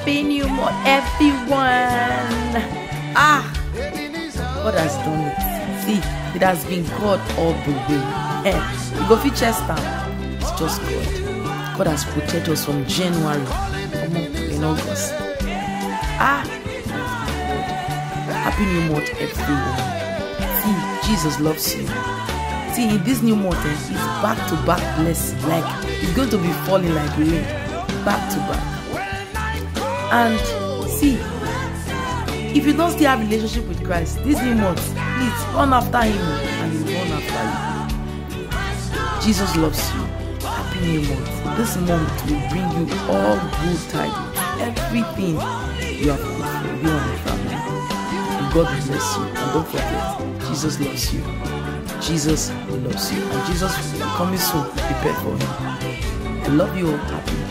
Happy New Month, everyone. God has done it. See, it has been God all the way. You go fit chest down. It's just God. God has protected us from January in August. Happy New Month, everyone. See, Jesus loves you. See, in this new month, it's back-to-back blessing. Like, it's going to be falling like rain. Back-to-back. And see, if you don't still have a relationship with Christ, this new month, please run after Him and He will run after you. Jesus loves you. Happy New Month. This month will bring you all good tidings. Everything you have put for you and your family. And God will bless you. And don't forget, Jesus loves you. Jesus loves you. And Jesus will be coming soon. Prepare for Him. I love you all. Happy